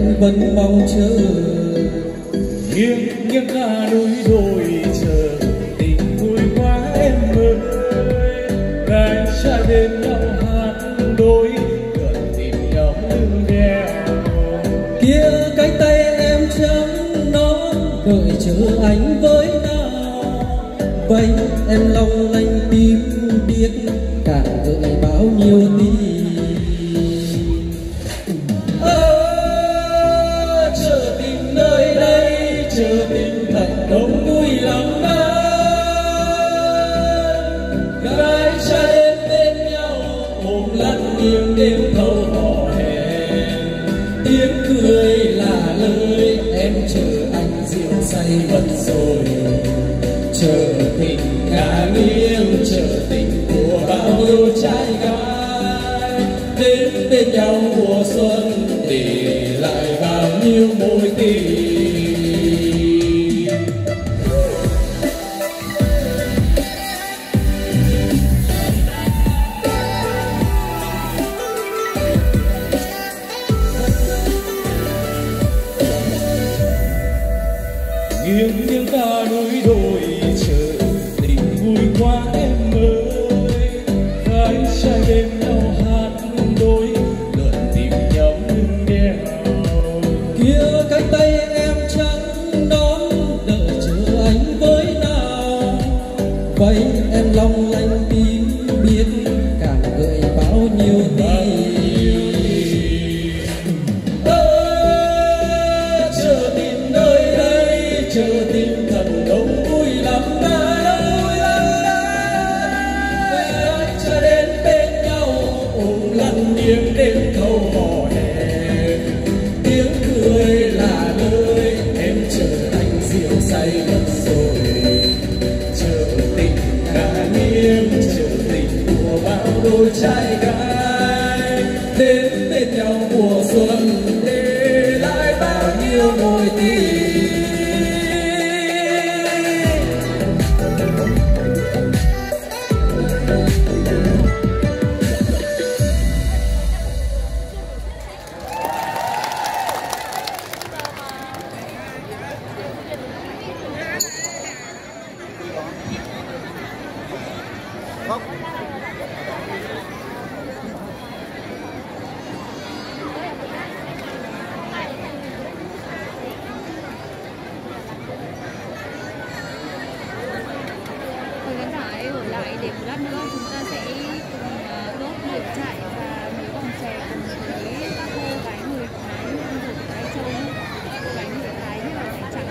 anh vẫn mong chờ. Nghiêng nghiêng cả núi đồi chờ tình vui quá em ơi. Gái trai bên nhau hát đôi gần tìm nhau lưng đèo. Kia cánh tay em trắng non đợi chờ anh với nào. Vậy em long lanh tim biết càng gợi bao nhiêu tình. Chờ tình nơi đây chờ tình thật đông vui lắm đó. Gái trai đến bên nhau ôm lăn nghiêng đêm thâu hò hẹn. Tiếng cười là lời em chờ anh rượu say mất rồi. Chờ tình ngả nghiêng chờ tình của bao nhiêu trai gái. Đến bên nhau mùa xuân để lại bao nhiêu mối tình. Nghiêng nghiêng cả núi đồi chờ tình vui quá em ơi. Gái trai bên nhau hát đôi lượn tìm nhau lưng đèo. Kia cánh tay em trắng đón đợi chờ anh với nào. Vậy em long lanh tim biết càng gợi bao nhiêu tình. Chờ tình nơi đây chờ tình thật đông vui lắm đã. Gái trai đến bên nhau ôm lăn nghiêng đêm thâu hò hẹn. Tiếng cười là lời em chờ anh rượu say mất rồi. Chờ tình ngả nghiêng chờ tình của bao đôi trai gái. Đến bên nhau mùa xuân để lại bao nhiêu mối tình. Mời khán giả hãy ở lại để một lát nữa chúng ta sẽ cùng đốt lửa trại và mấy vòng chè cùng với các cô gái người Thái đang rủ Lai Châu. Cô gái người Thái như là váy trắng.